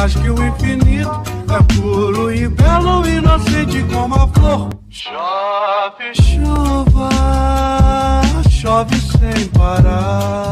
mais que o infinito, é puro e belo, inocente como a flor. Chove, chuva, chove sem parar.